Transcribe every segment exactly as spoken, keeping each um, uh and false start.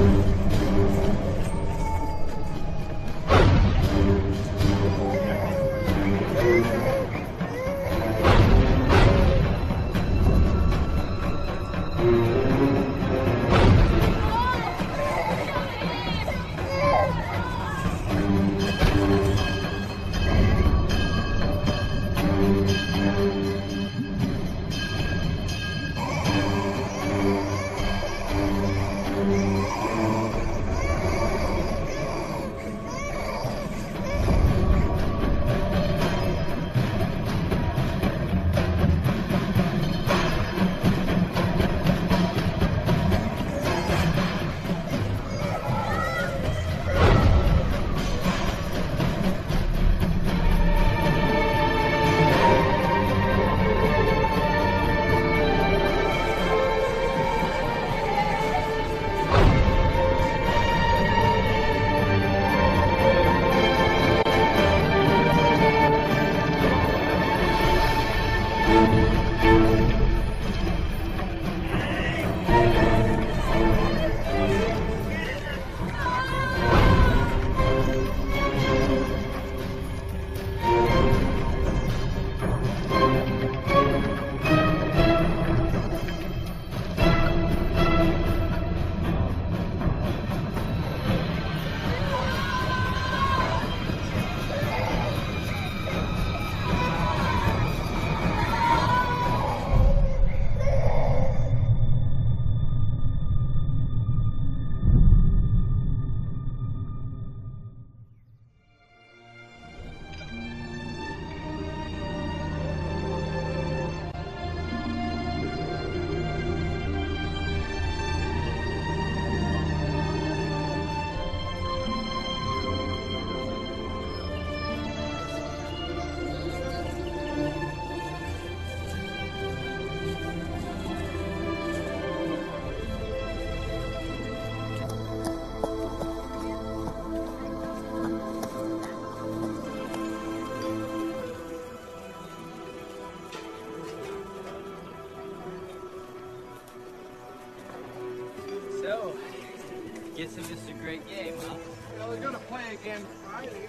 Guess it was a great game, huh? Well, we're gonna play again Friday.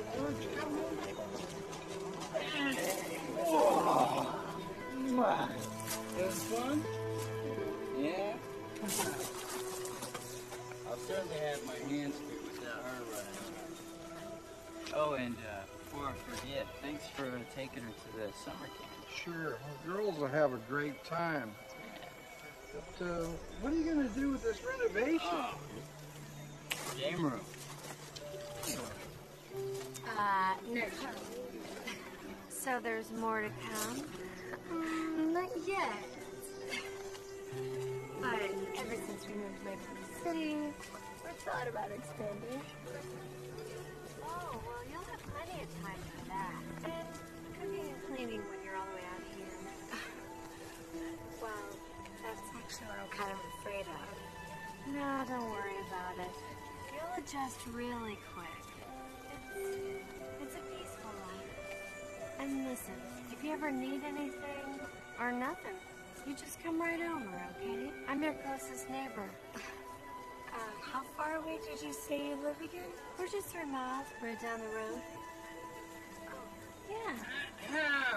Whoa! Having fun? Yeah? I'll certainly have my hands free without her running around. Oh, and uh, before I forget, thanks for uh, taking her to the summer camp. Sure. Well, girls will have a great time. But uh, what are you gonna do with this renovation? Oh. Game room. Uh, no. So there's more to come? Um, not yet. But ever since we moved away from the city, we've thought about expanding. Oh, well, you'll have plenty of time for that. And cooking and cleaning when you're all the way out here. Well, that's actually what I'm kind of afraid of. No, don't worry about it. You'll adjust really quick. It's, it's a peaceful life. And listen, if you ever need anything or nothing, you just come right over, okay? I'm your closest neighbor. Uh, how far away did you say you live again? We're just three miles, right down the road. Oh, yeah.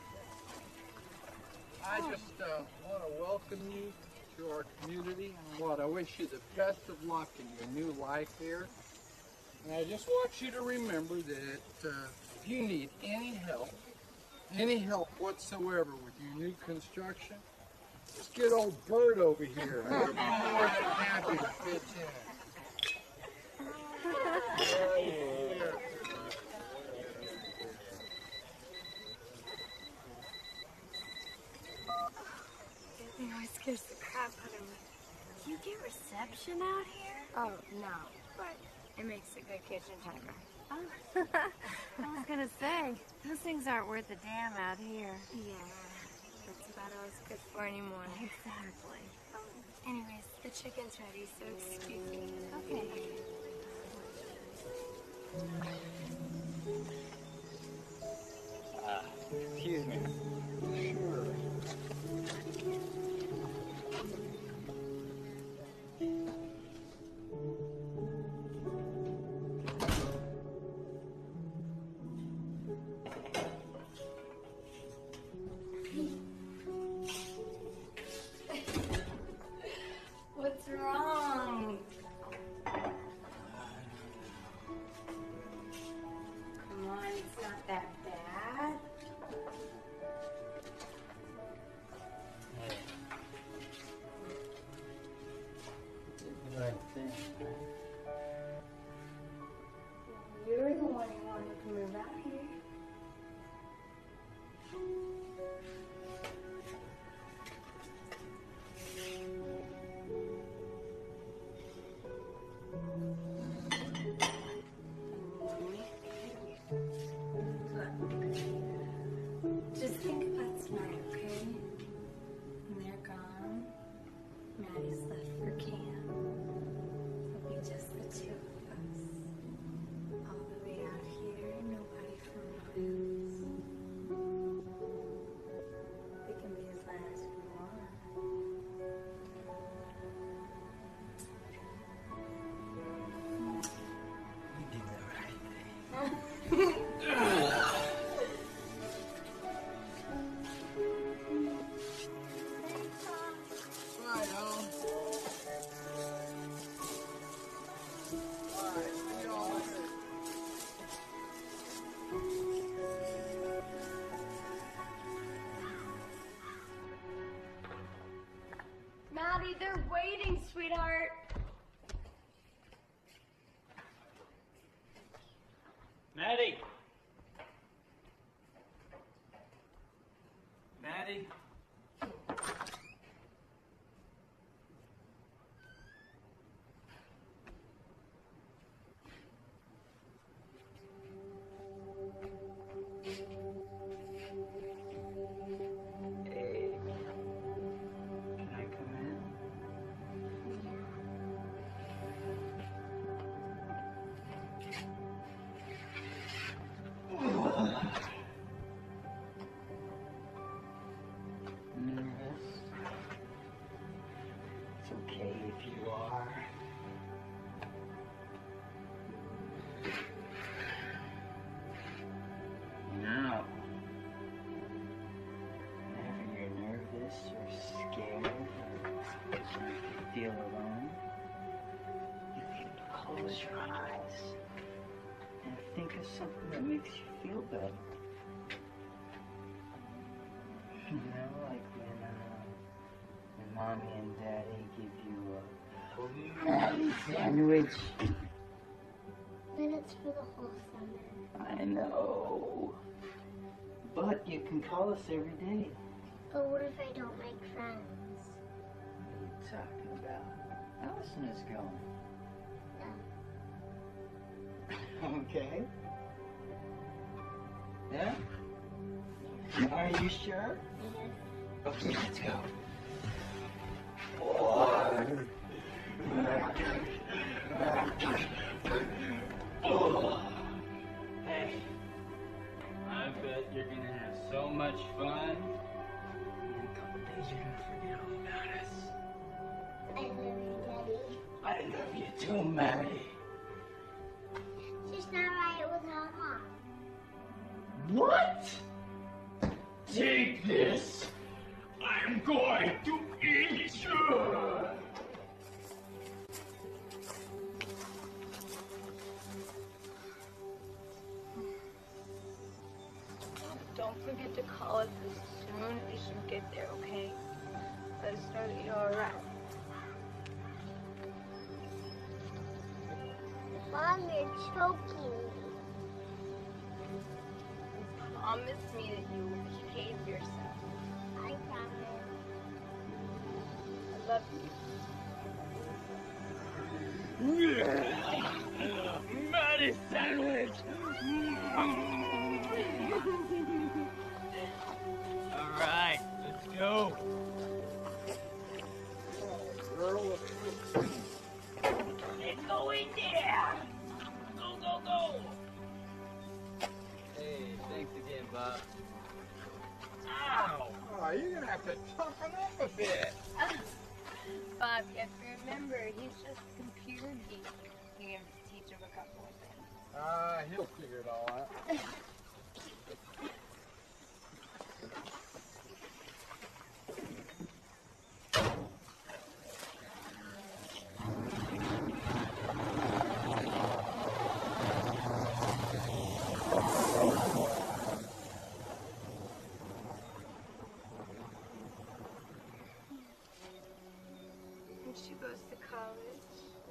I just uh, want to welcome you to our community. I want to wish you the best of luck in your new life here. And I just want you to remember that uh, if you need any help, any help whatsoever with your new construction, just get old Bert over here. I'd be more than happy to pitch in. It always scares the crap out of me. Do you get reception out here? Oh, no. But it makes a good kitchen timer. Oh. I was gonna say, those things aren't worth a damn out here. Yeah, that's about all it's good for anymore. Exactly. Um, anyways, the chicken's ready, so excuse me. Okay. Uh, excuse me. Sure. right thing, right? You're the one who wanted to move out here. Just think about tonight, okay? When they're gone, Maddie's left for camp. It'll be just the two of us. All the way out here, nobody for miles. We can be as loud as we want. You did the right thing. Right on. All right, see y'all later. Maddie, they're waiting, sweetheart. Maddie! Maddie? Hey. Can I come in? Nervous? It's okay if you are. Now, whenever you're nervous or scared or you feel alone, you can close your eyes and think of something that makes you feel better. You know, like when, uh, when mommy and daddy give you a Maddie sandwich. But it's for the whole summer. I know. But you can call us every day. But what if I don't make friends? What are you talking about? Allison is going. Okay. Yeah? Are you sure? Okay, let's go. Hey, I bet you're gonna have so much fun. In a couple days, you're gonna forget all about us. I love you, Daddy. I love you too, Maddie. She's not right without Mom. What? Take this. I'm going to eat you. Don't forget to call us as soon as you get there, okay? Let us know that you're alright. Mom, you're choking me. Promise me that you will behave yourself. I promise. I love you. Maddie sandwich. All right, let's go. Girl, Let's go in there. Go, go, go. Hey, thanks again, Bob. Ow. oh, you're gonna have to toughen up a bit. Bob, you have to remember, he's just a computer geek. You have to teach him a couple of things. Ah, he'll figure it all out. When she goes to college,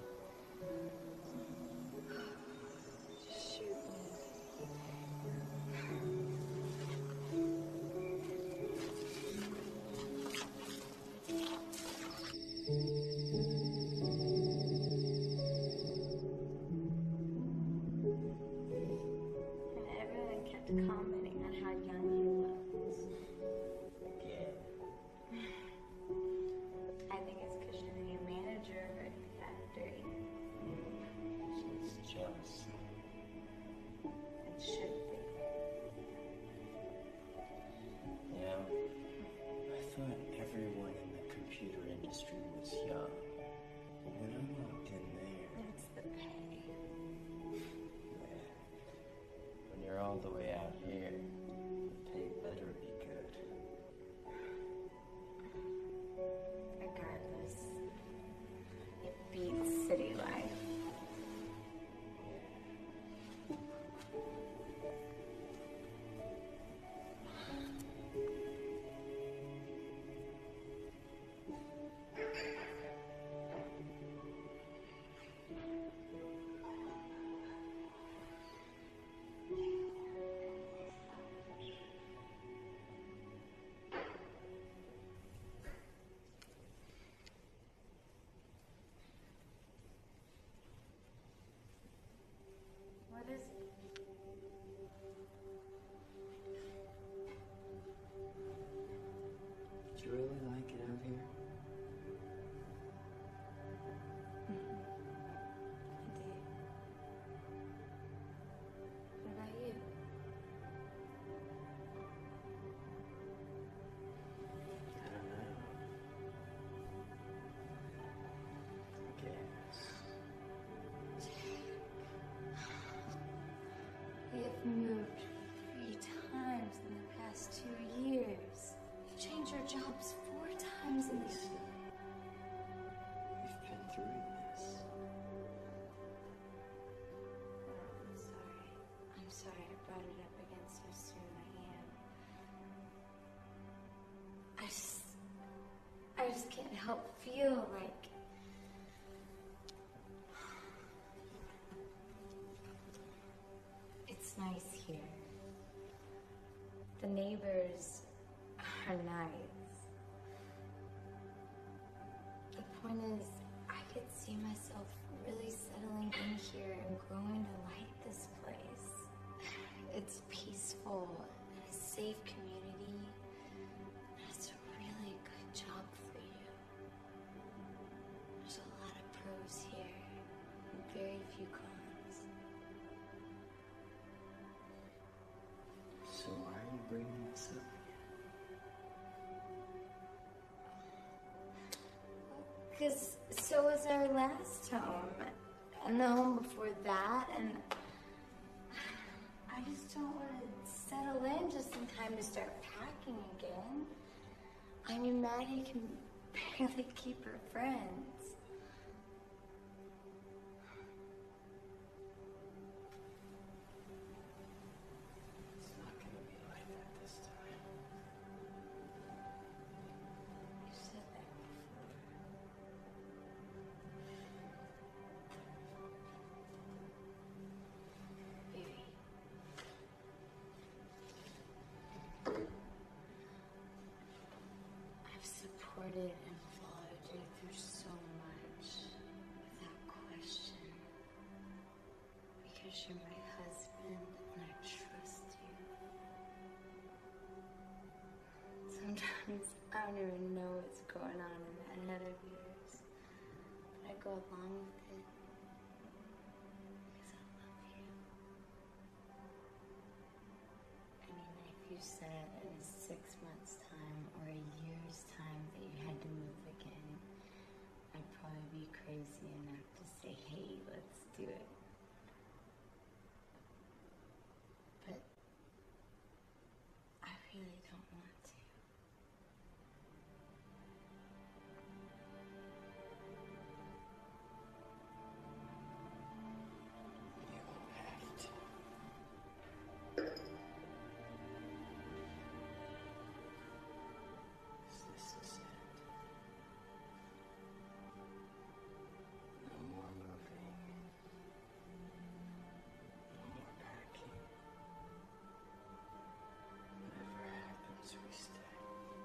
just can't help feel like it's nice here. The neighbors are nice. The point is, I could see myself really settling in here and growing to like this place. It's peaceful, a safe community, and it's a really good job for you. There's a lot of pros here, and very few cons. So why are you bringing this up again? Because so was our last home, and the home before that, and I just don't want to settle in just in time to start packing again. I mean, Maddie can barely keep her friends. It's not gonna be like that this time. You said that before. Baby. I've supported and followed you through so much, without question. Because you're my husband and I trust you. Sometimes I don't even know what's going on in that head of yours, but I go along with it because I love you. I mean, if you said in six months' time or a year's time that you had to move again, I'd probably be crazy enough to say, hey, let's do it. But I really don't want to. You don't have to. This is it. No more moving. No more packing. Whatever happens, we stay.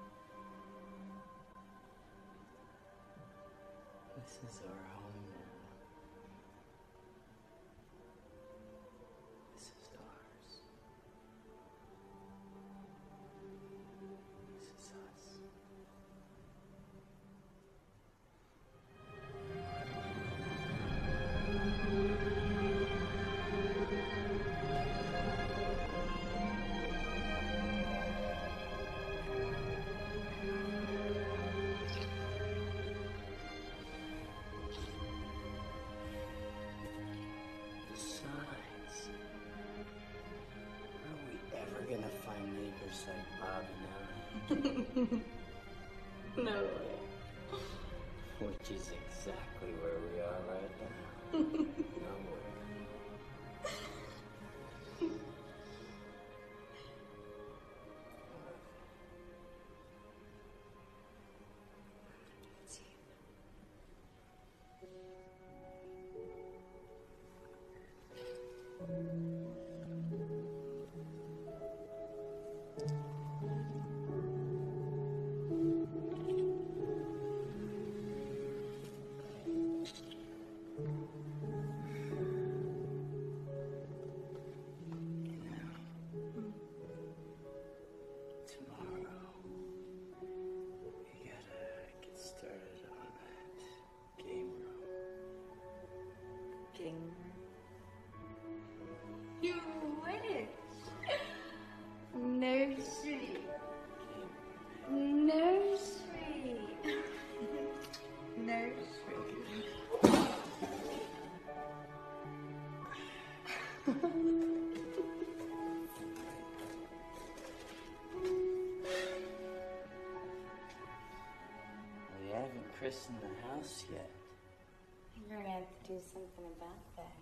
This is our home now. This is ours. This is us. Besides, are we ever gonna find neighbors like Bob and Ellie? No way. Which is exactly where we are right now. Nowhere. It's you. You know, tomorrow we gotta get started on that game room. Game room. You witch! Nursery. Nursery. Nursery. We haven't christened the house yet. You're gonna have to do something about that.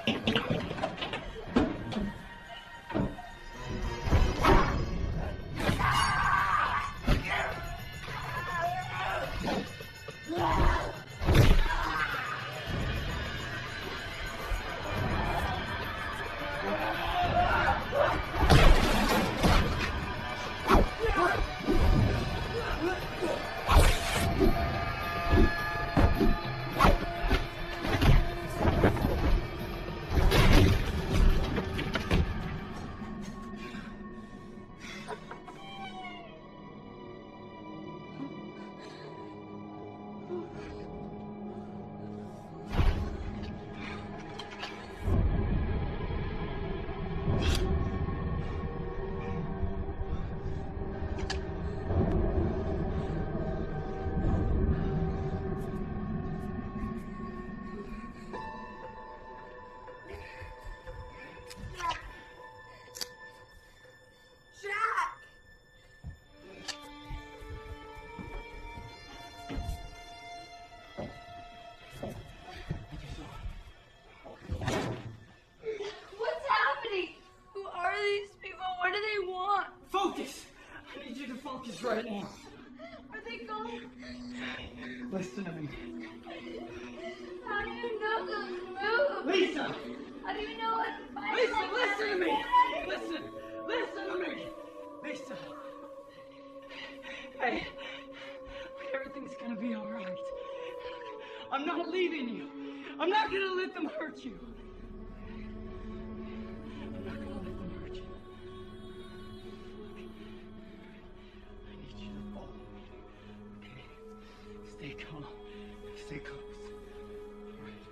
Right now. Are they going? Listen to me. How do you know those moves? Lisa! How do you know what to find? Lisa, like listen that? to me! Listen! Listen to me! Lisa! Hey, everything's gonna be alright. I'm not leaving you. I'm not gonna let them hurt you. I'm not gonna let them hurt you. Stay calm. Stay close. All right.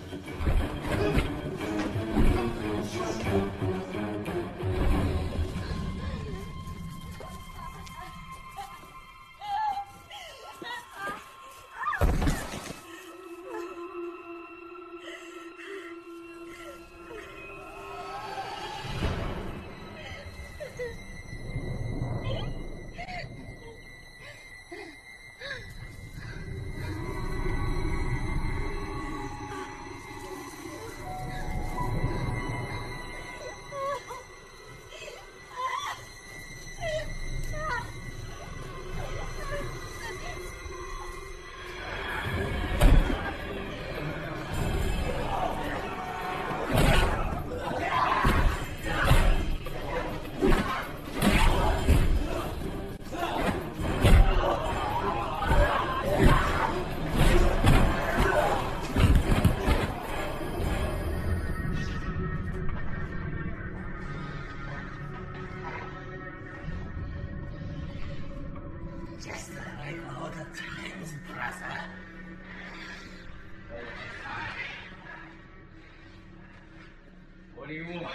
What do you want?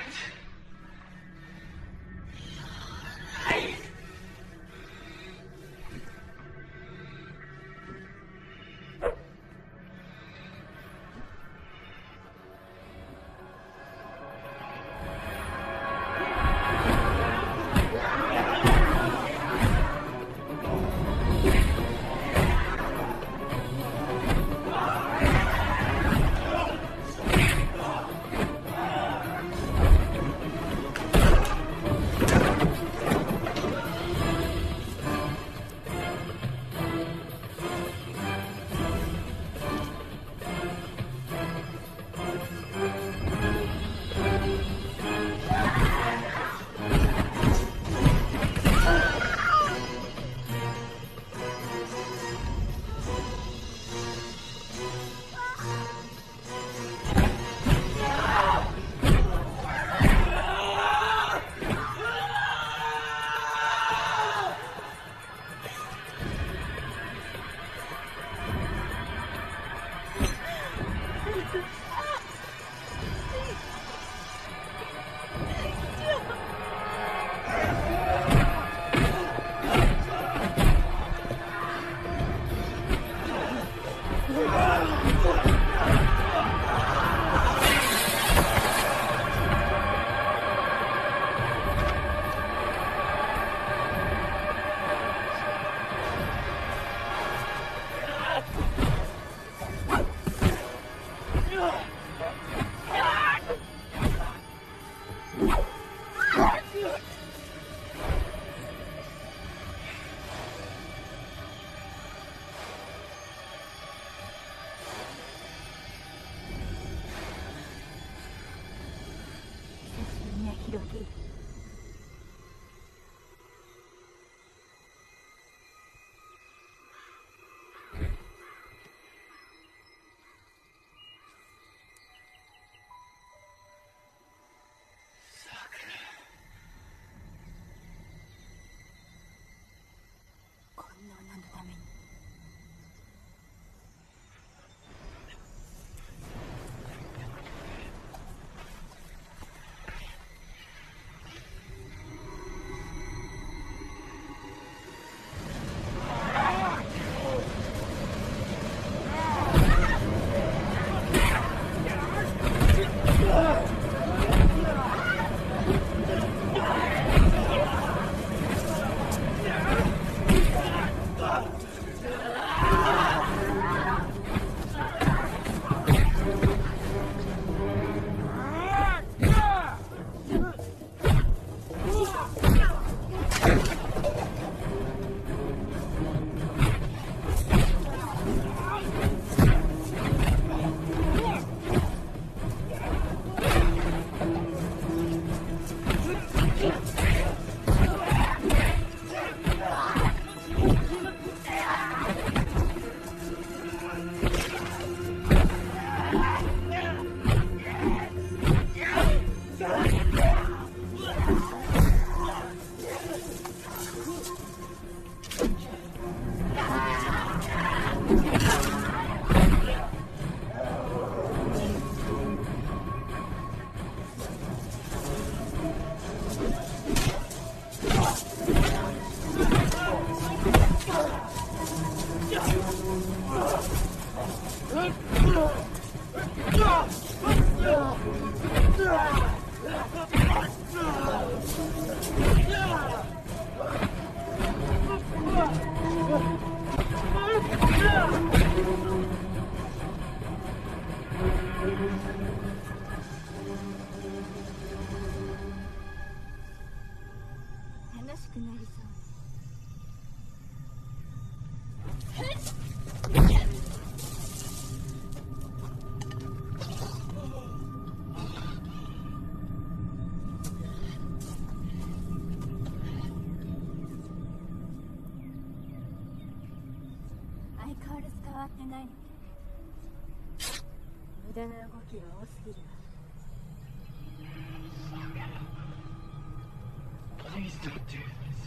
Please don't do this.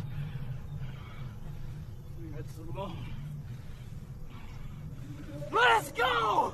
That's alone. Let us go!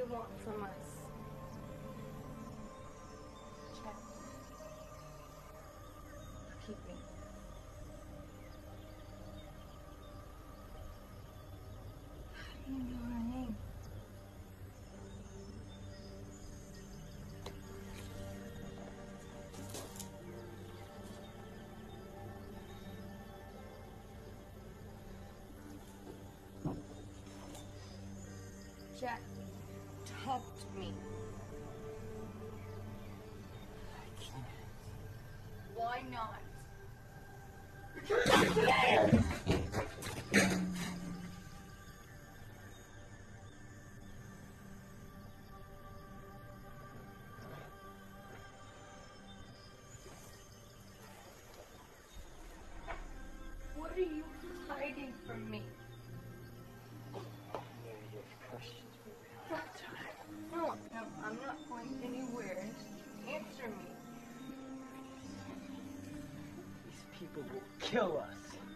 want from us? Check. Keep me. How do you know her name? Jack, talk to me. I can't. Why not? What are you hiding from me? Maybe those questions will be all the time. No, no, I'm not going anywhere. Just answer me. These people will kill us.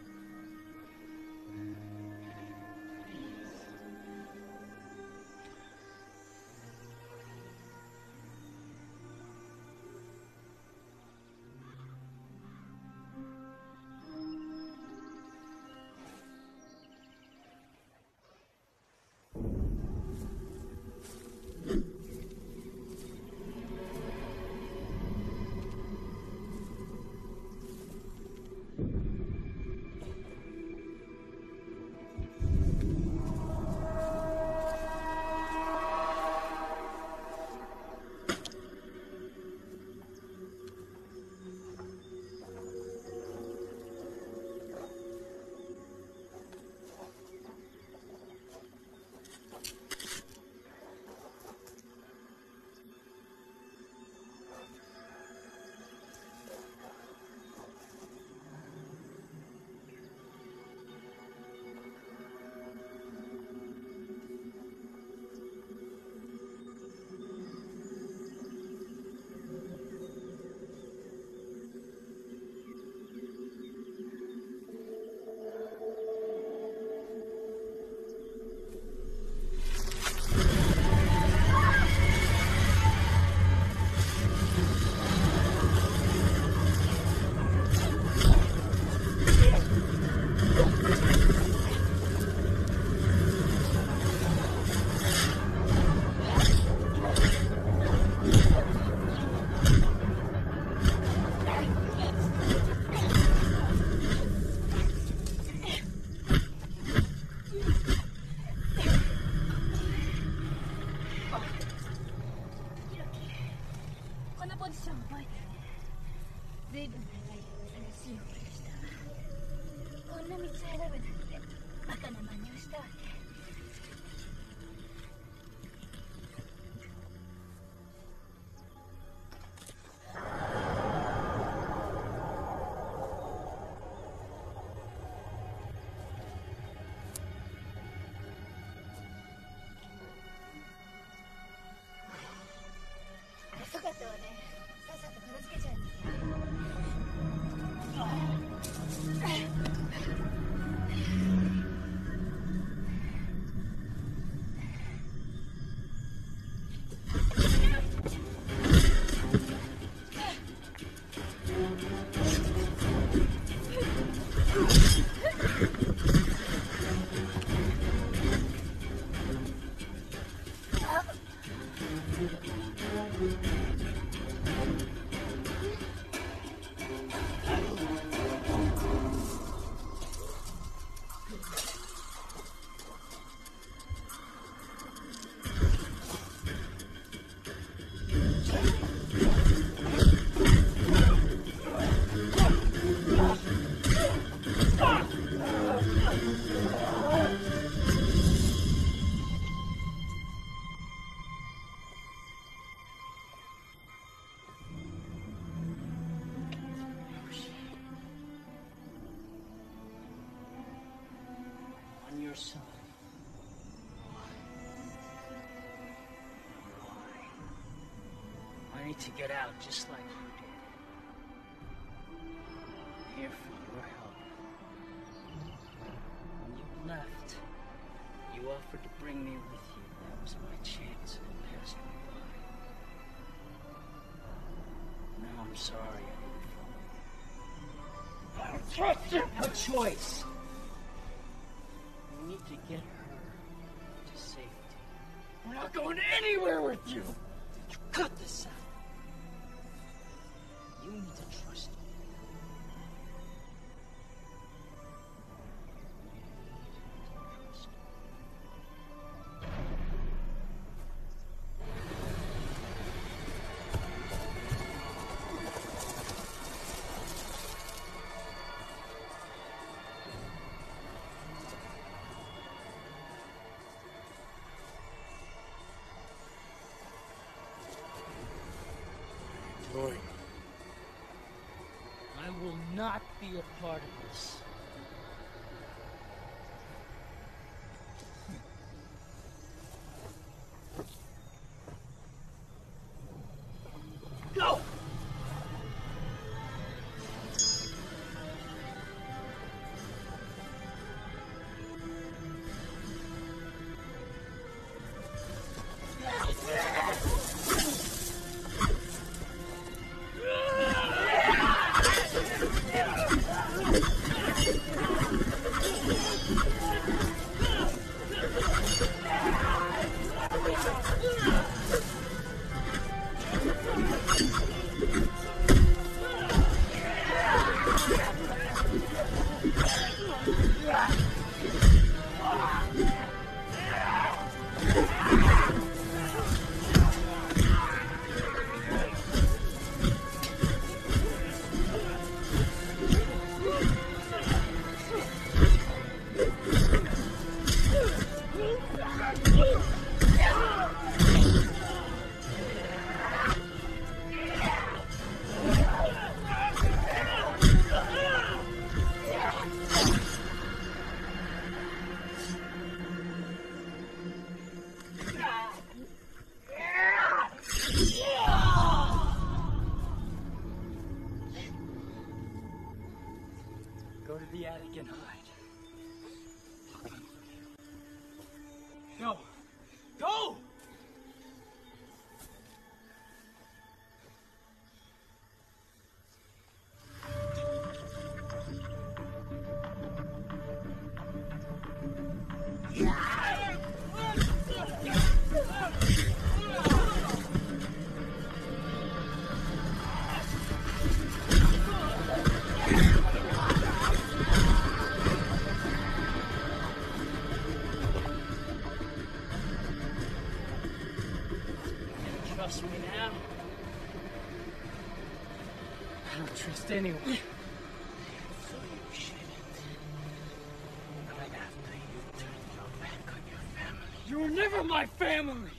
Yourself. Why? I need to get out just like you did. I'm here for your help. When you left, you offered to bring me with you. That was my chance. sorry. I don't trust you. No choice. We need to get her to safety. We're not going anywhere with you. You cut this out. You need to trust me. Lord, I will not be a part of this. Go! Go to the attic and hide. Go! Go! Trust me now. I don't trust anyone. So you shouldn't. Not after you turned your back on your family. you were never my family.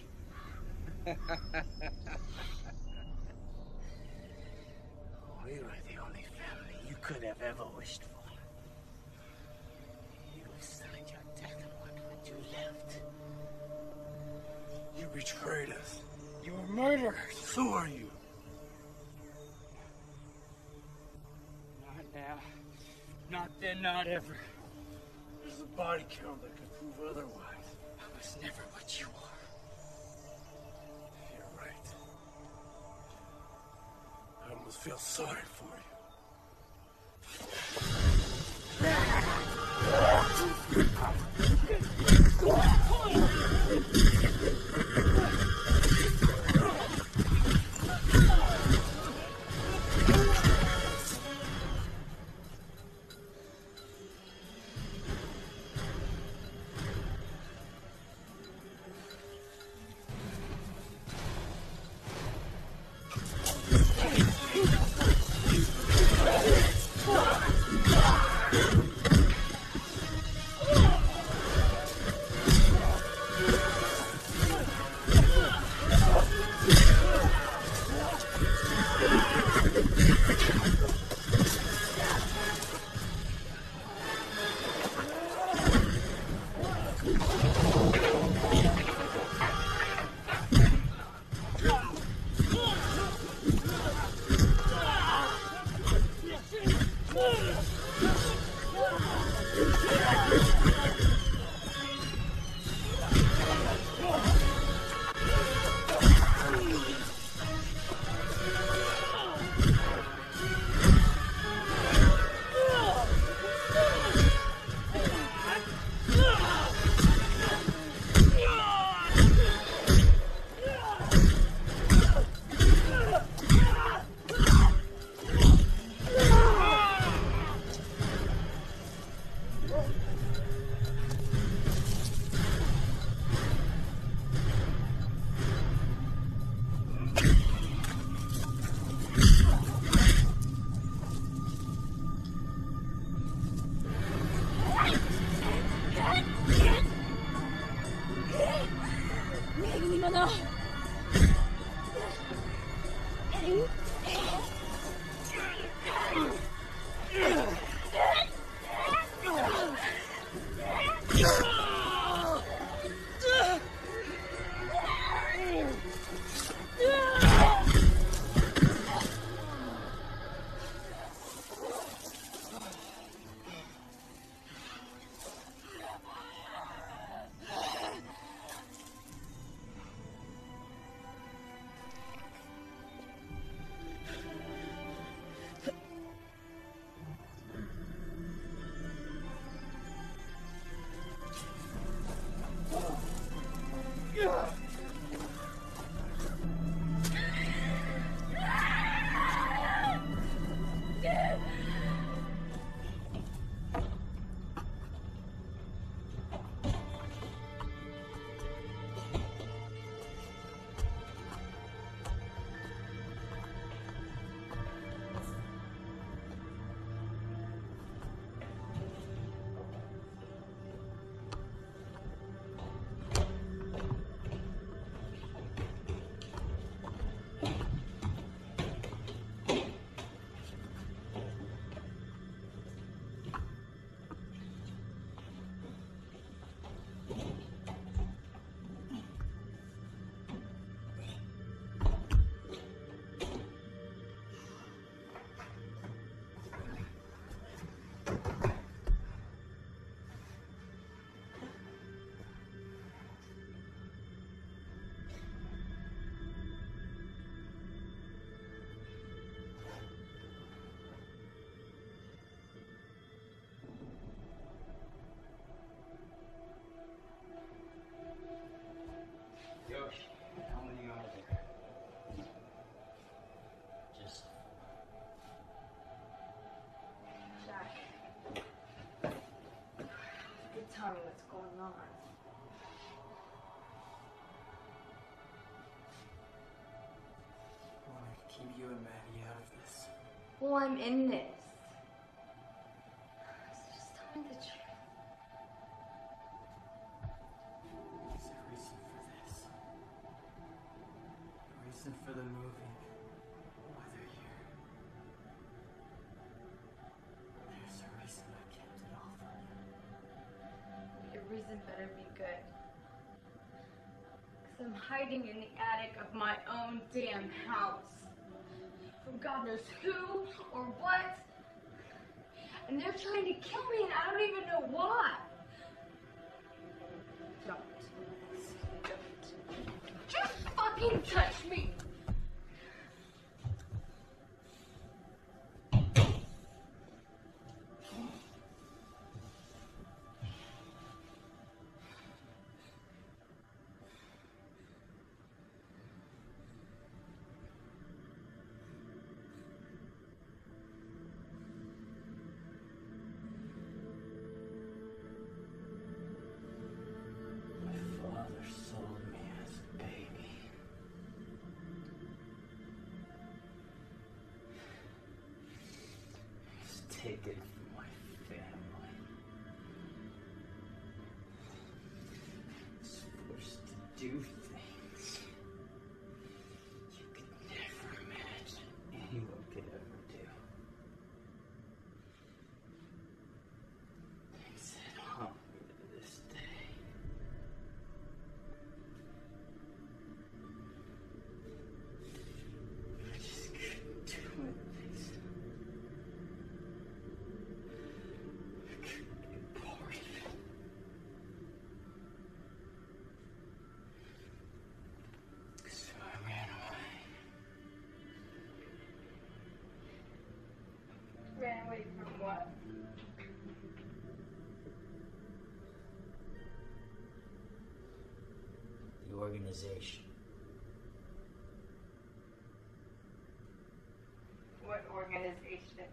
We were the only family you could have ever wished for. You signed your death warrant when you left. You betrayed us. You were murderers. So are you. Not now. Not then, not ever. There's a body count that could prove otherwise. I was never what you are. You're right. I almost feel sorry for you. Mana. Yosh, how many are there? Just Jack. You tell me what's going on. I want to keep you and Maddie out of this. Well, I'm in this. So just tell me the truth. There's a reason for this. A reason for the moving. Why they're here. There's a reason I kept it all from you. Your reason better be good. Because I'm hiding in the attic of my own damn house. From God knows who or what. And they're trying to kill me and I don't even know why. Don't. Don't. Just fucking touch me. My father sold me as a baby. He's taken from my family. He's forced to do things you could never imagine anyone could ever do. Things that haunt me to this day. I just couldn't do it. Things. I couldn't be a part of it. So I ran away. Ran away from what? The organization. What organization?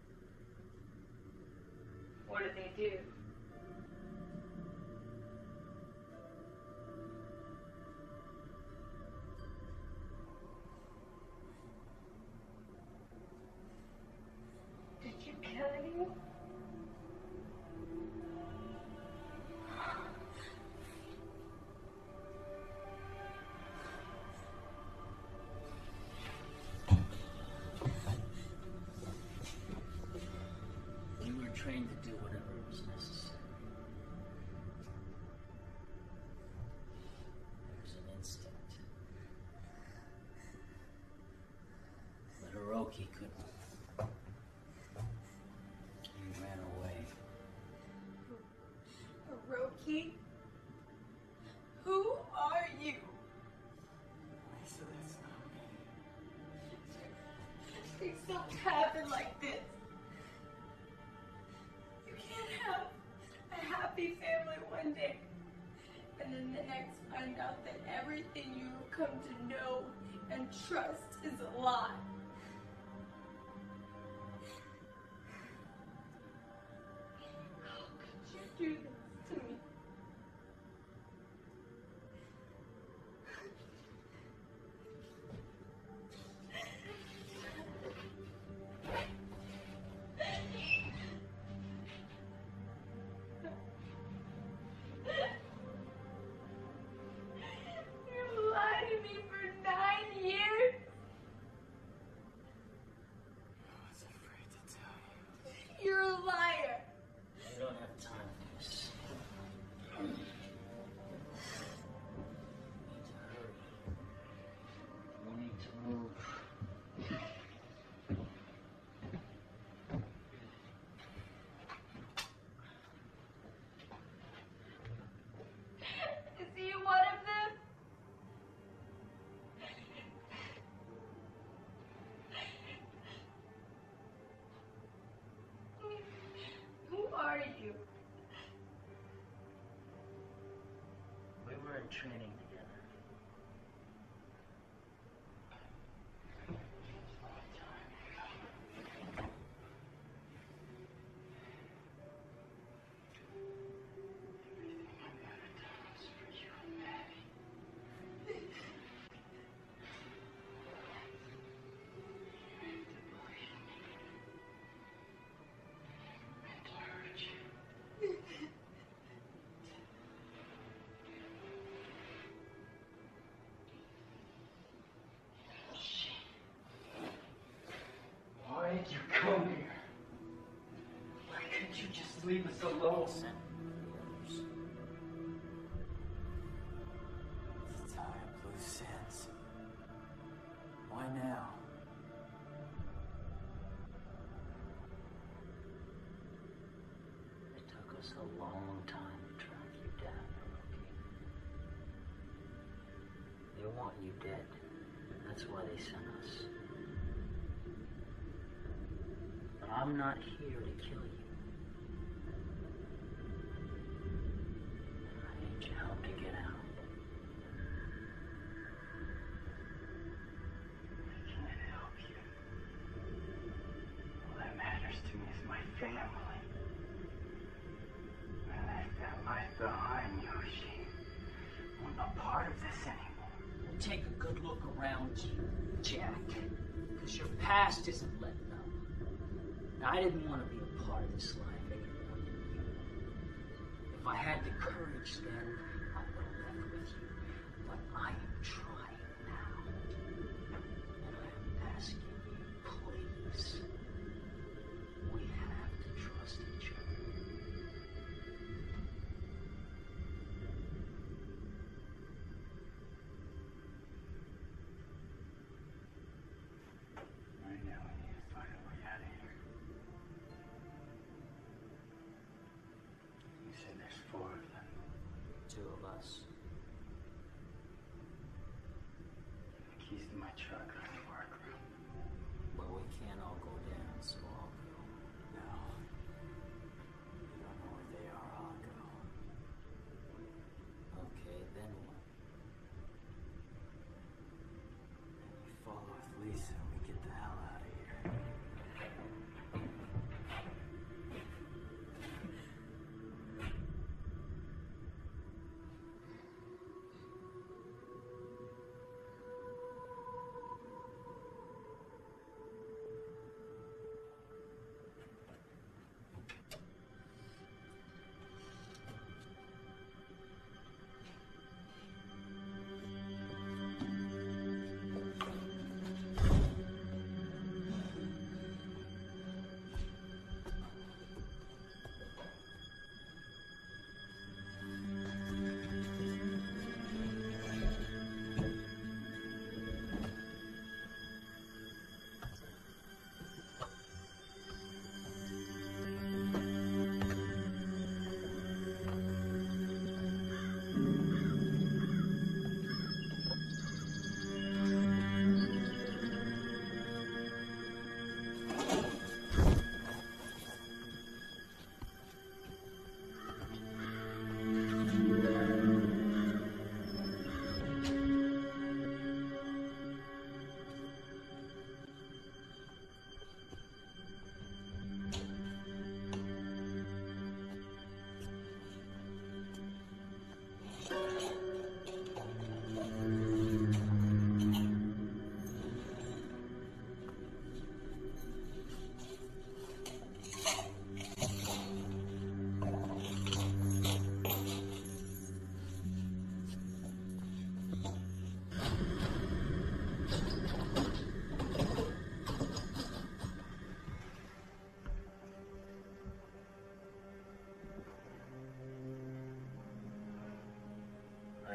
What do they do? Did you kill anyone? You ran away. Hiroki? Who are you? Lisa, that's not me. Things don't happen like this. You can't have a happy family one day, and then the next find out that everything you've come to know and trust is a lie. How could you do this to me? You lied to me for nine years. I was afraid to tell you. You're a liar. We don't have time for this. We need to hurry. We need to move. Is he one of them? Who are you? We were in training together. Everything I've ever done was for you and Maddie. You meant to believe me. You meant to hurt you. Why did you come here? Why couldn't you just leave us alone? To tie up loose ends. Why now? It took us a long time to track you down, Hiroki. They want you dead. That's why they sent us. But I'm not here to kill you. I need your help to get out. I can't help you. All that matters to me is my family. I left that life behind, Yoshi. I'm not part of this anymore. Well, take a good look around you, Jack, because your past isn't letting up. Now, I didn't want to be a part of this life any more than you. If I had the courage then, I would have left with you. But I am trying now. And I am asking you, please. We have to trust each other. Right now, we need to find a way out of here. You said there's four of them. Two of us. The keys to my truck are in the workroom. But we can't all go down, so I'll go. No. You don't know where they are, I'll go. Okay, then what? And you follow with Lisa and we get the hell out of here.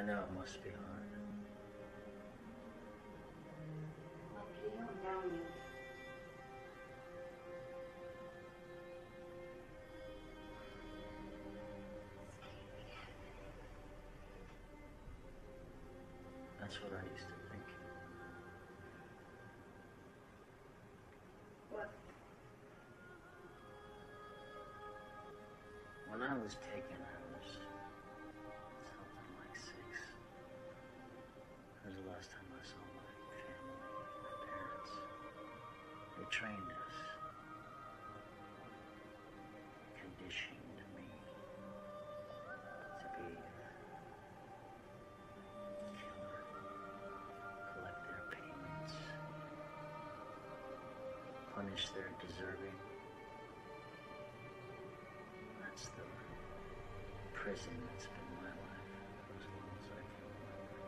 know it must be hard. Up here or down here? That's what I used to think. What? When I was taken, I was something like six. That was the last time I saw my family, my parents. They trained us, conditioned me to be a killer, collect their payments, punish their deserving. That's the prison that's been my life for as long as I can remember.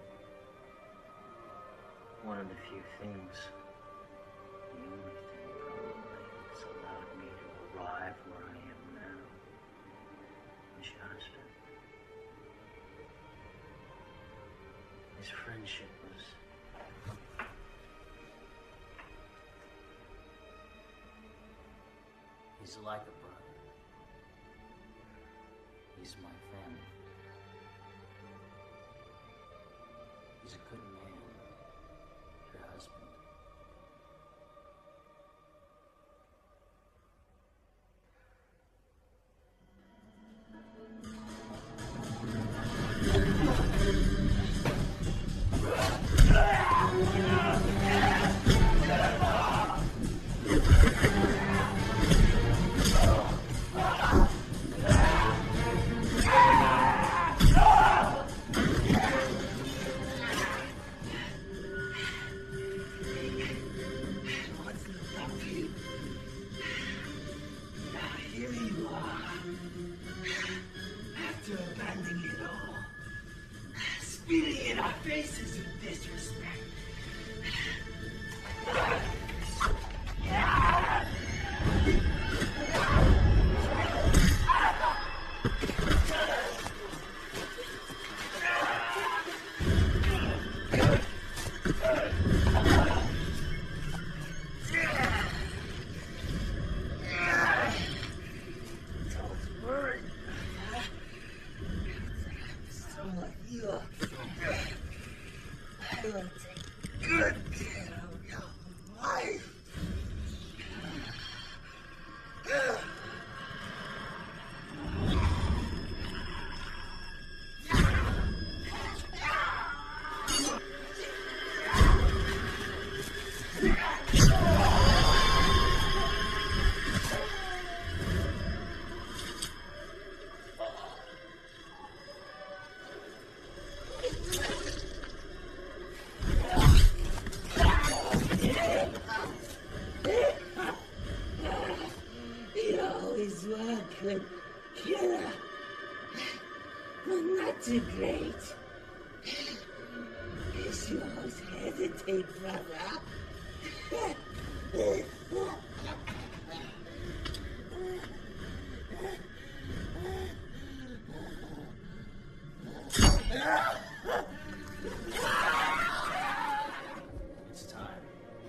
One of the few things, the only thing probably, that's allowed me to arrive where I am now is your husband. His friendship was He's like a brother. He's my family. He's a good man. Your husband. Good killer, but not too great. Guess you always hesitate, brother. It's time.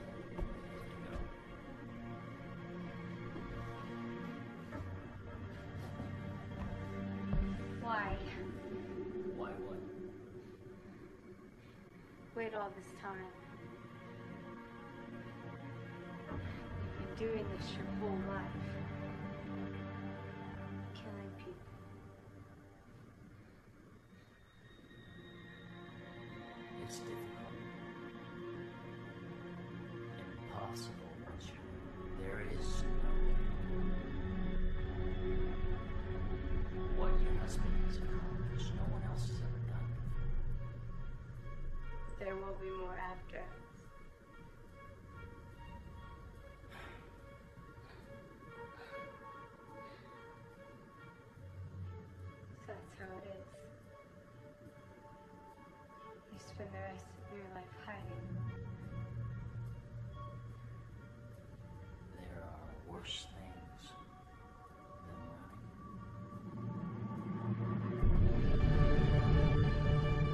Why? Why what? Wait all this time. You've been doing this your whole life. Killing people. It's difficult. Impossible, Richard. There is no way. What your husband has accomplished, no one else has ever done before. There will be more after. So that's how it is. You spend the rest of your life hiding. There are worse things than running.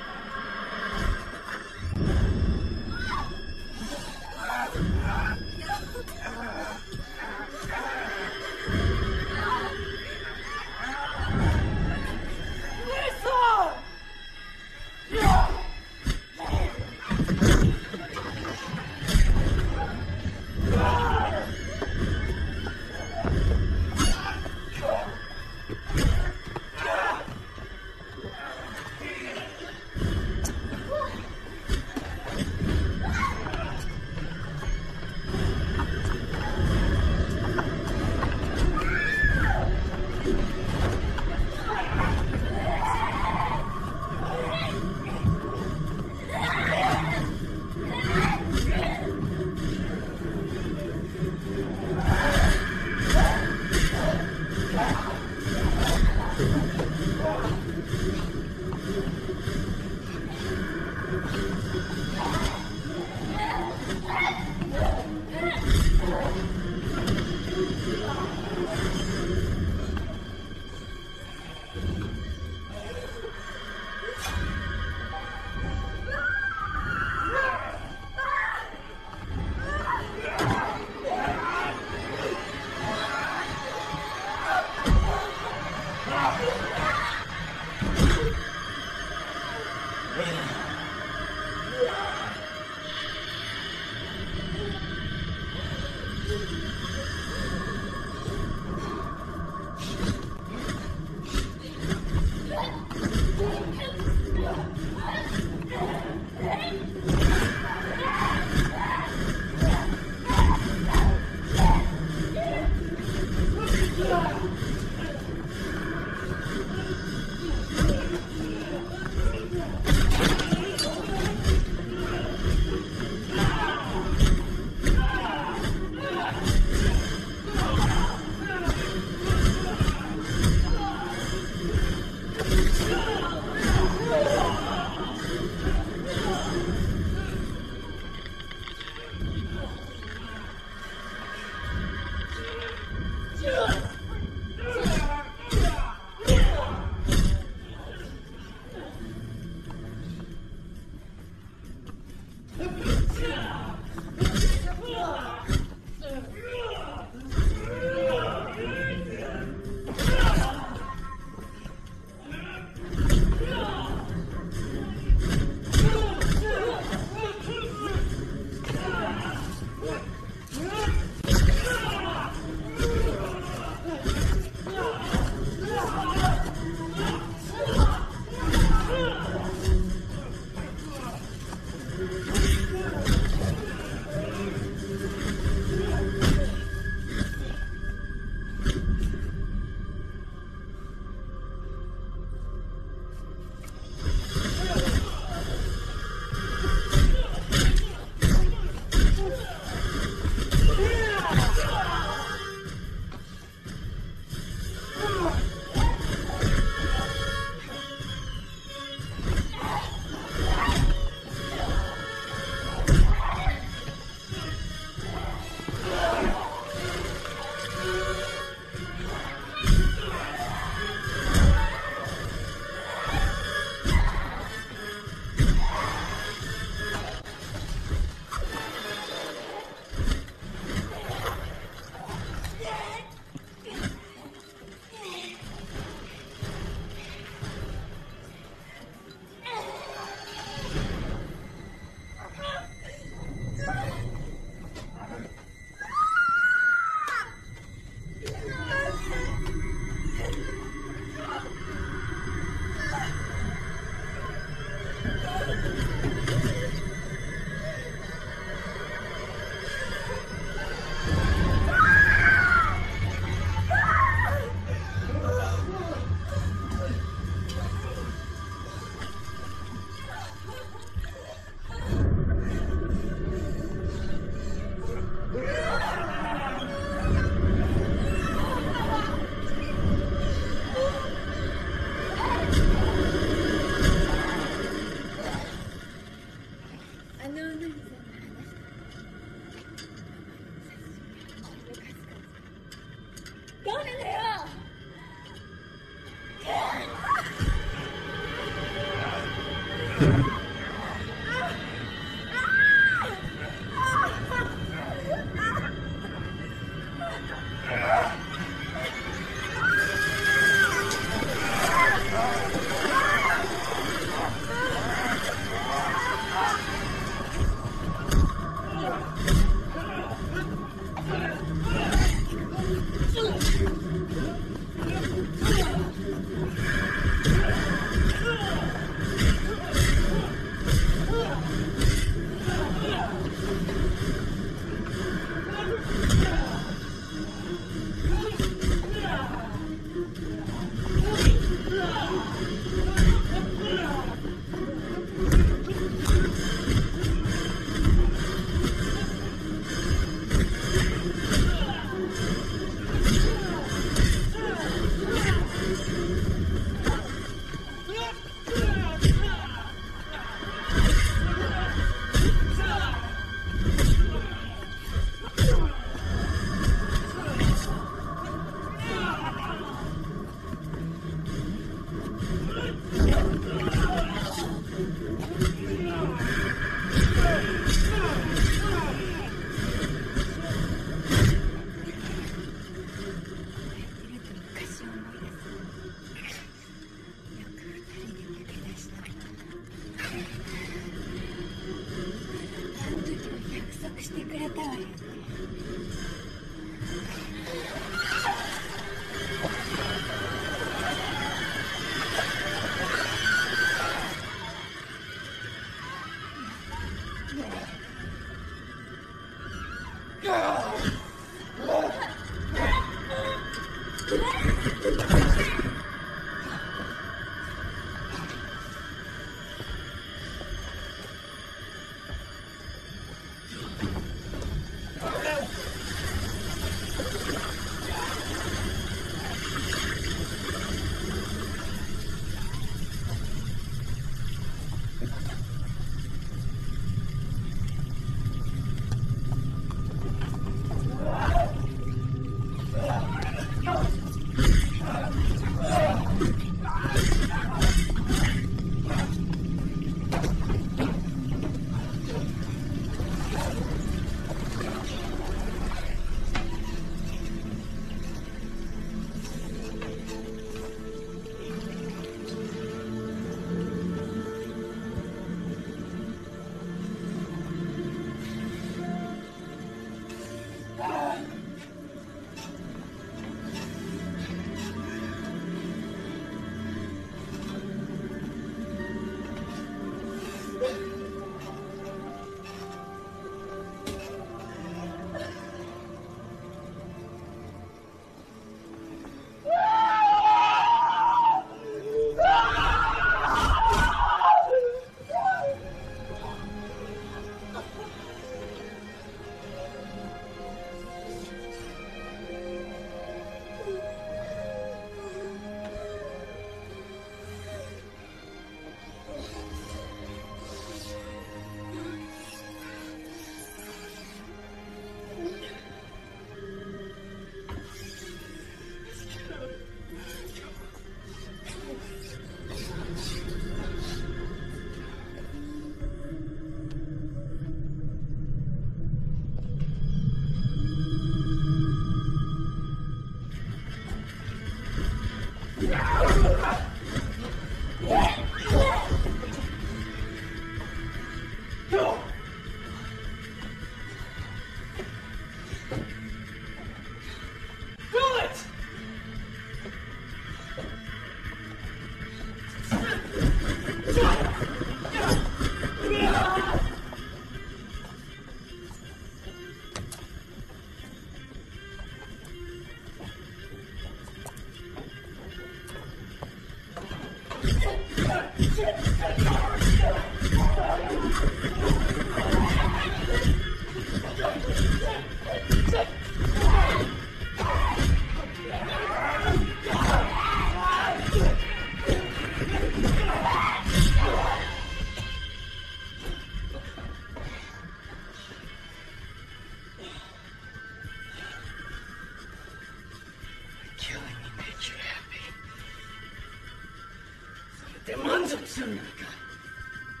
満足するのか。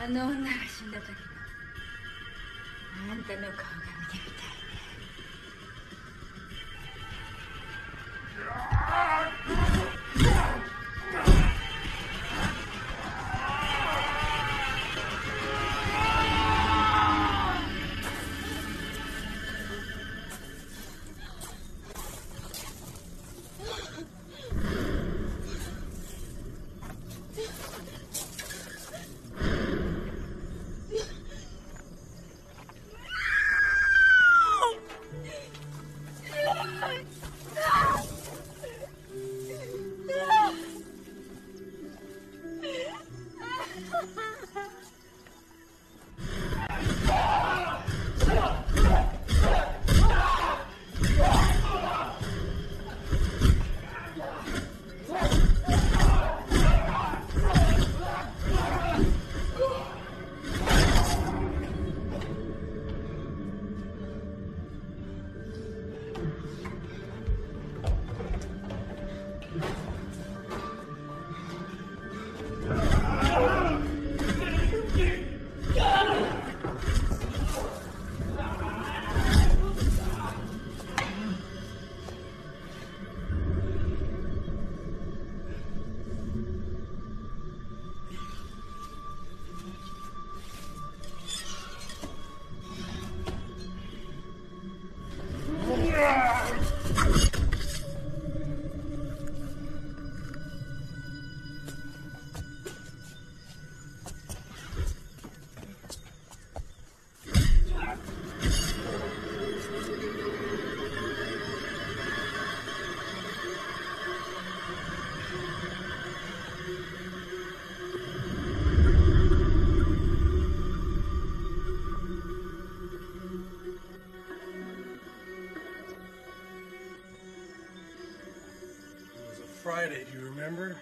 あの女が死んだ時のあんたの顔が見てみたいね。 Friday, do you remember?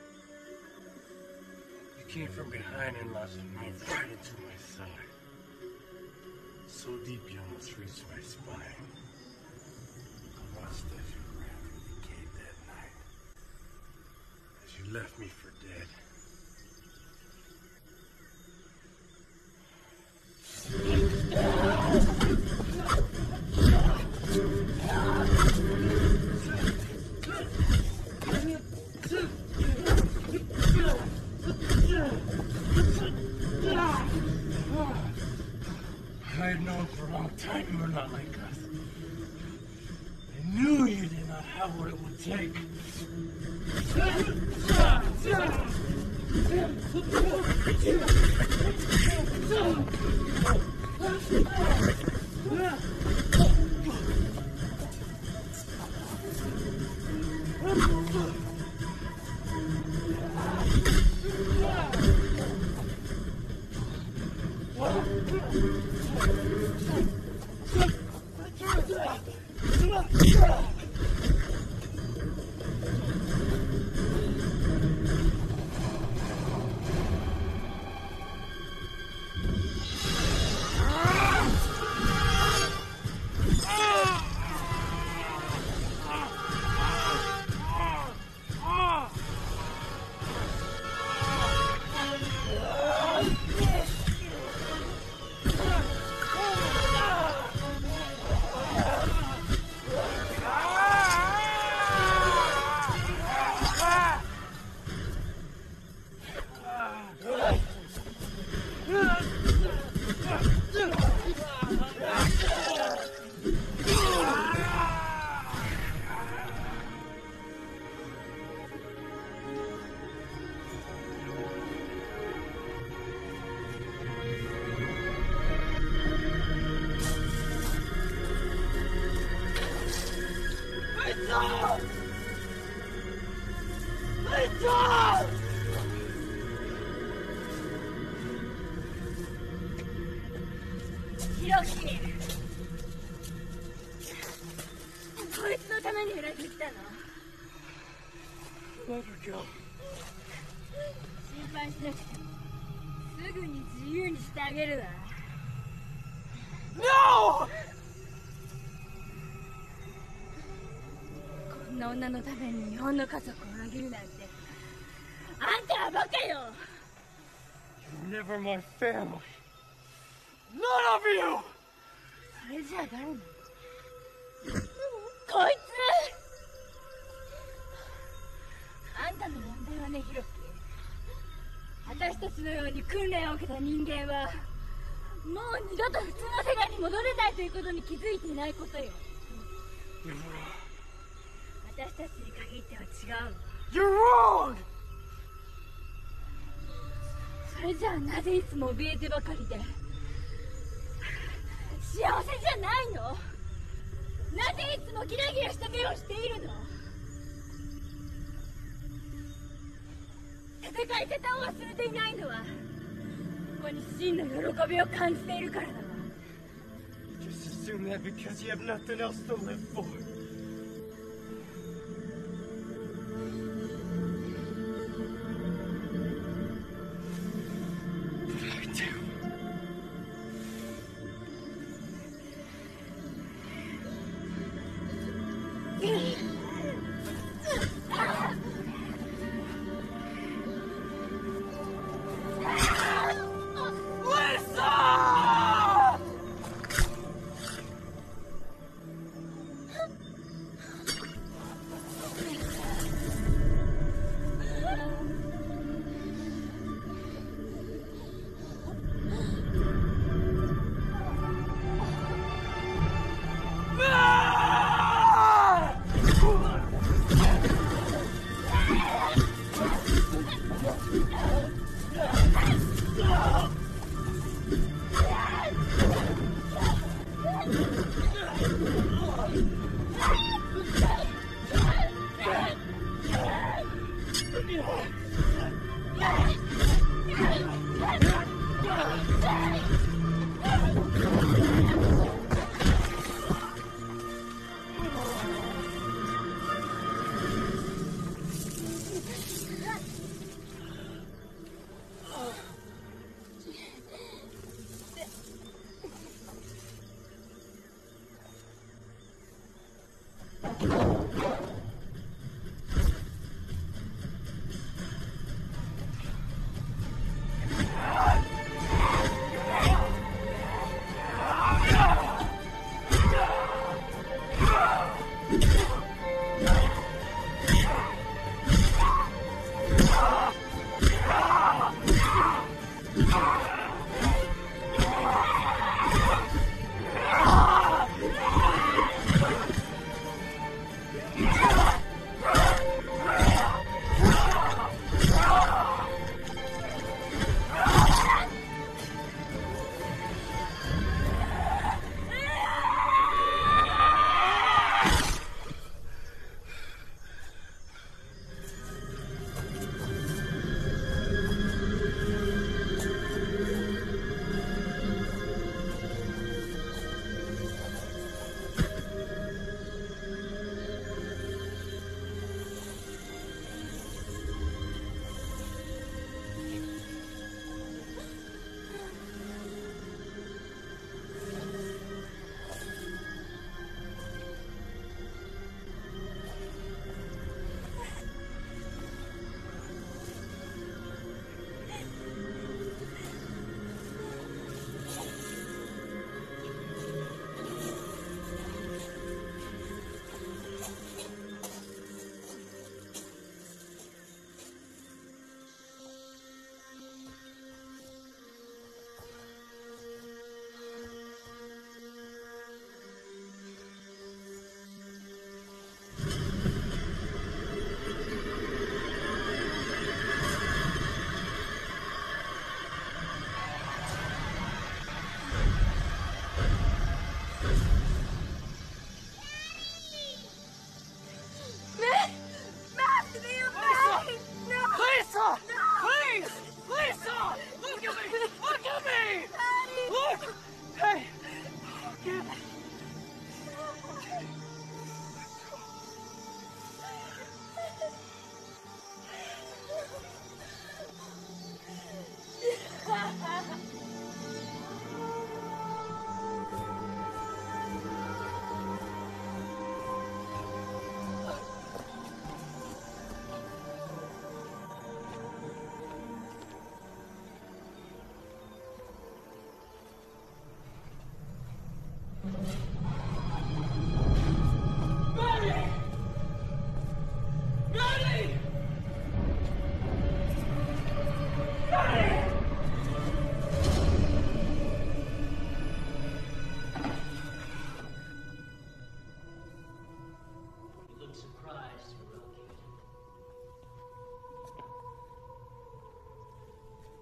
You came from behind and launched a knife right into my side. So deep you almost reached my spine. I watched as you ran through the cave that night. As you left me for dead. I had known for a long time you were not like us. I knew you did not have what it would take. Let her go. 心配しなくてもすぐに自由にしてあげるわ。 No! こんな女のために日本の家族を裏切るなんてあんたはバカよ。 You're never my family. None of you! それじゃあ誰なの？こいつ！あんたの問題はね、ヒロキ。私たちのように訓練を受けた人間はもう二度と普通の世界に戻れないということに気づいていないことよ。私たちに限っては違う。 You're wrong! それじゃあなぜいつも怯えてばかりで幸せじゃないの？なぜいつもギラギラした目をしているの？戦い方を忘れていないのはここに真の喜びを感じているからだわ。 Just assume that because you have nothing else to live for. But I do.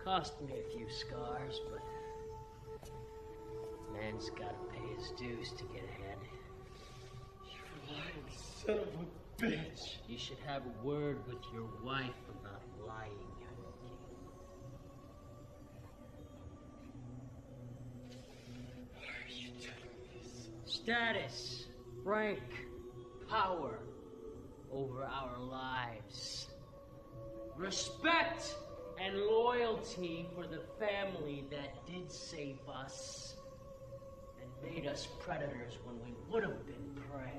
Cost me a few scars, but man's gotta pay his dues to get ahead. You lying son of a bitch. You should have a word with your wife about lying, Hiroki. Why are you telling me this? Status, rank, power over our lives. Respect and loyalty for the family that did save us and made us predators when we would have been prey.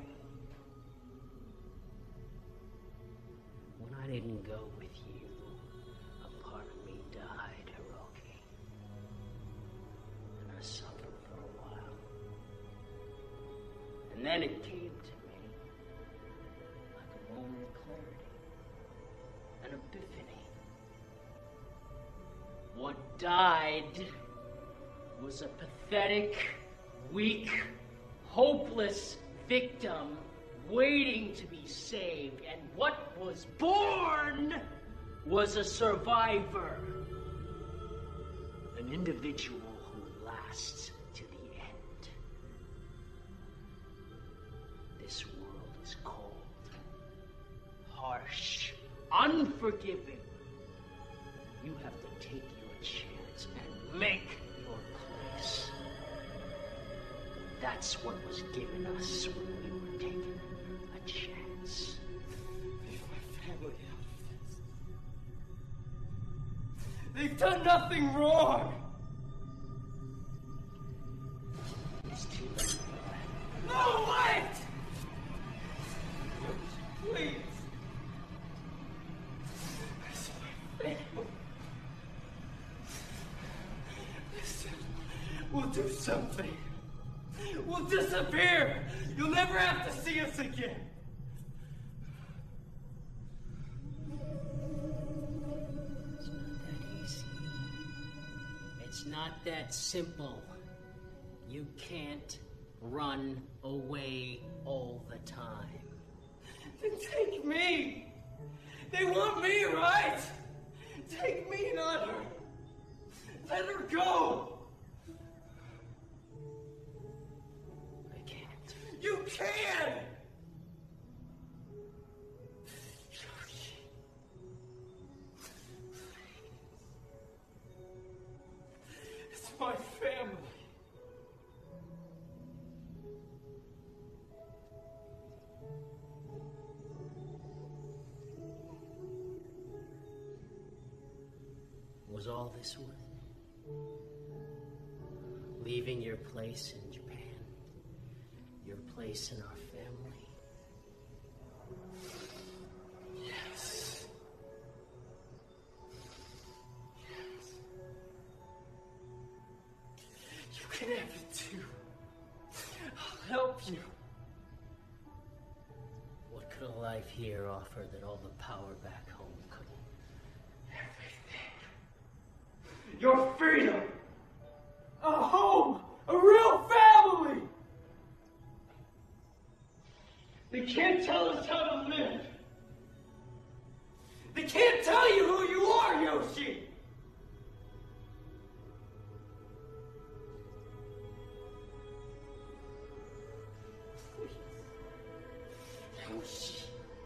When I didn't go with you, a part of me died, Hiroki. And I suffered for a while. And then it came to me like a moment of clarity, an epiphany. What died was a pathetic, weak, hopeless victim waiting to be saved. And what was born was a survivor. An individual who lasts to the end. This world is cold, harsh, unforgiving. You have to take your chance and make your place. That's what was given us when we were taking a chance. Leave my family out of this. They've done nothing wrong. It's too late for that. No, wait! Please. That's my family. Listen, we'll do something. We'll disappear. You'll never have to see us again. It's not that easy. It's not that simple. You can't run away all the time. Then take me. They want me, right? Take me, not her. Let her go. I can't. You can. It's my family. Was all this worth it? Leaving your place in Japan? Your place in our family? Yes. Yes. You can have it too. I'll help you. What could a life here offer that all the power back home couldn't? Your freedom! A home! A real family! They can't tell us how to live! They can't tell you who you are, Yoshi! Yoshi.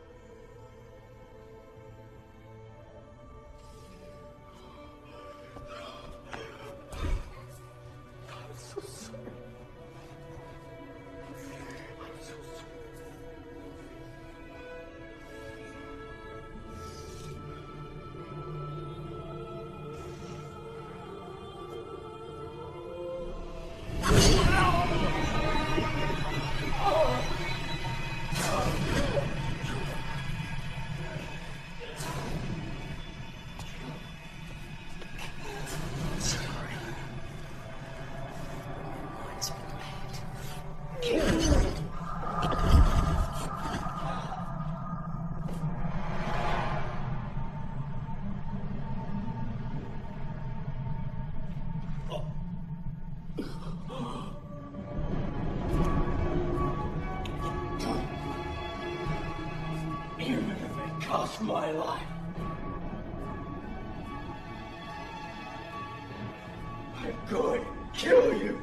Even if it cost my life. go ahead and kill you.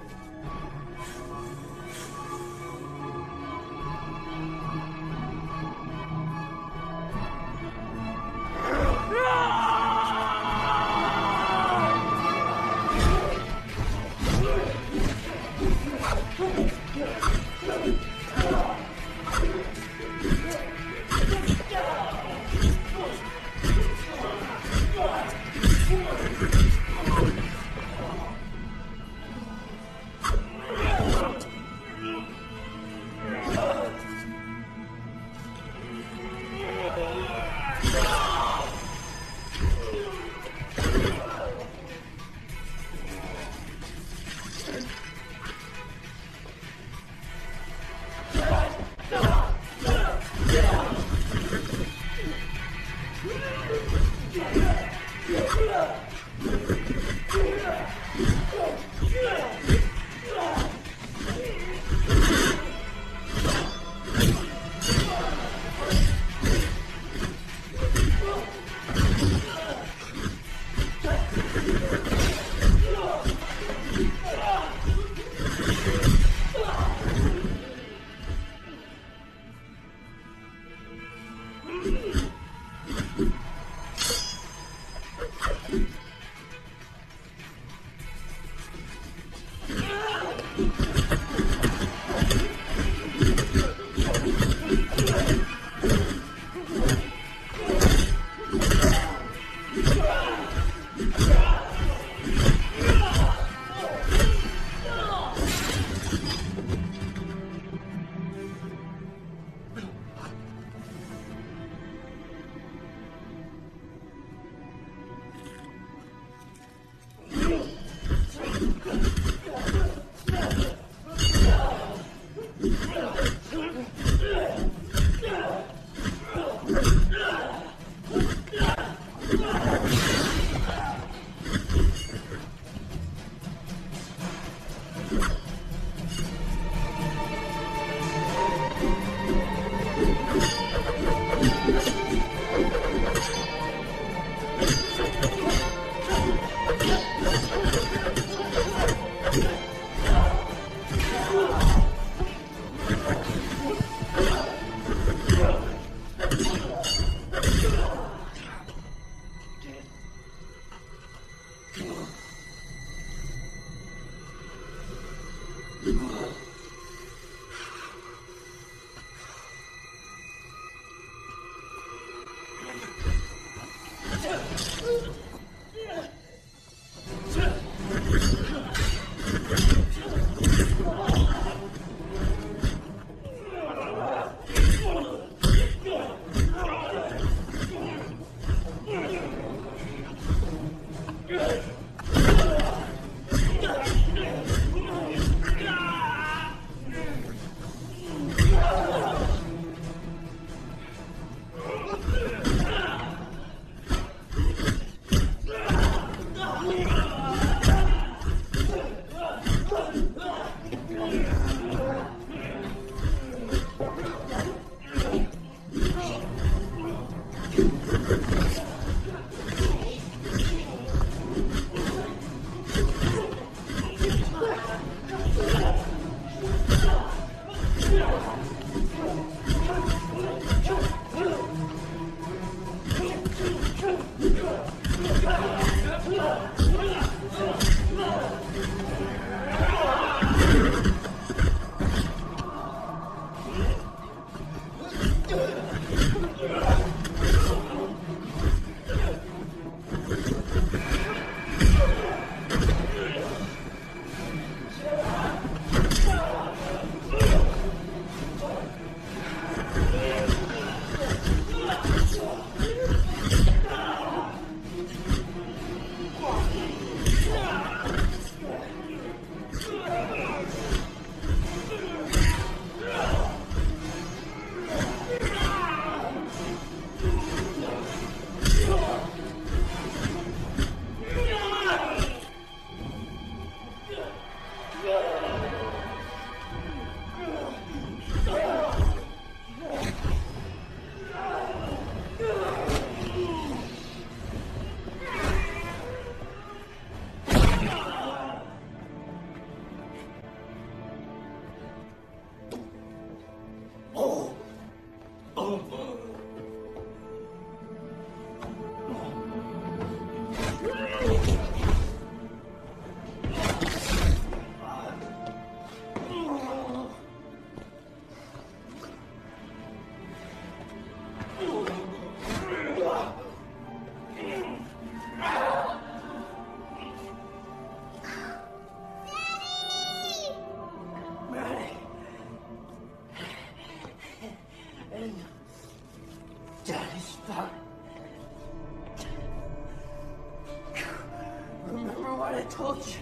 told you.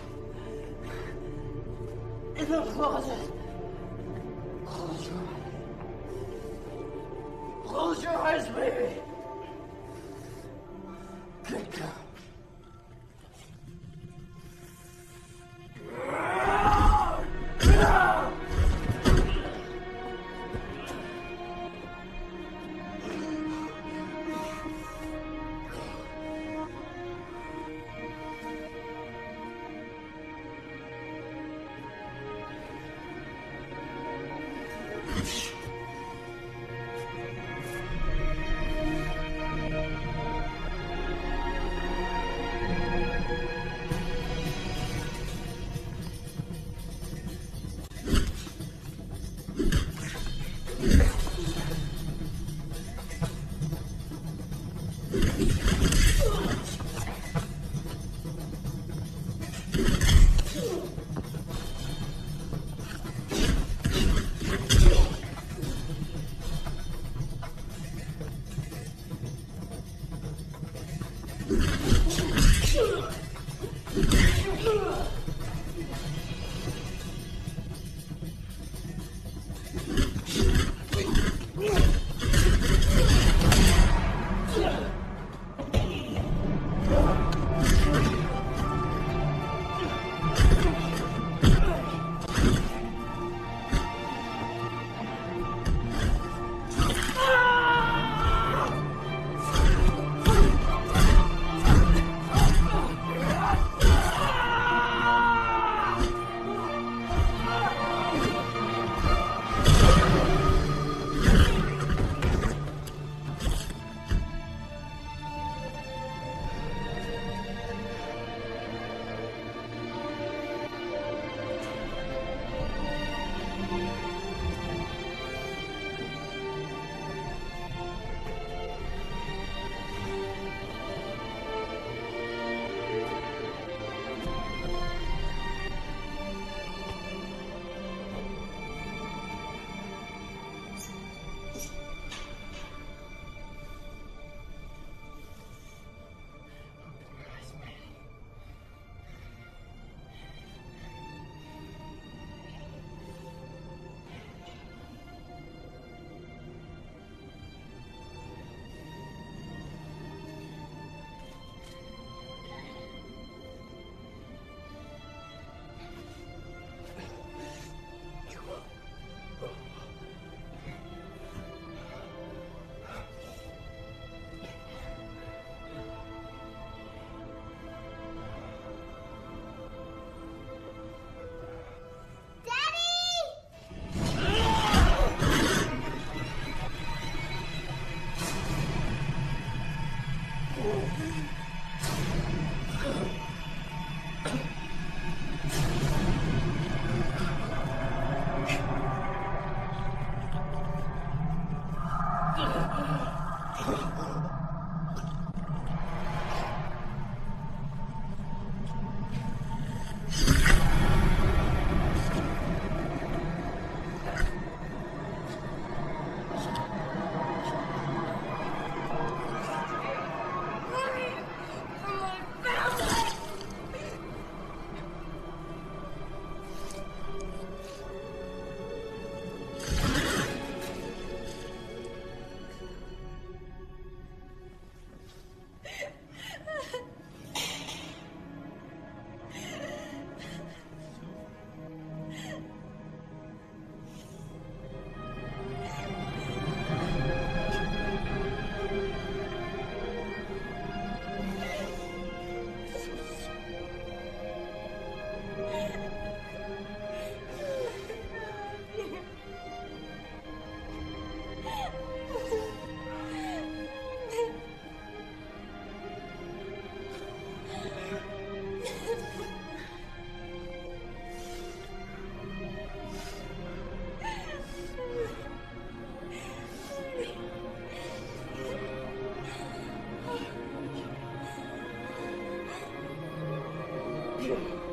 In the closet. Close your eyes. Close your eyes, baby. Good girl. Yeah.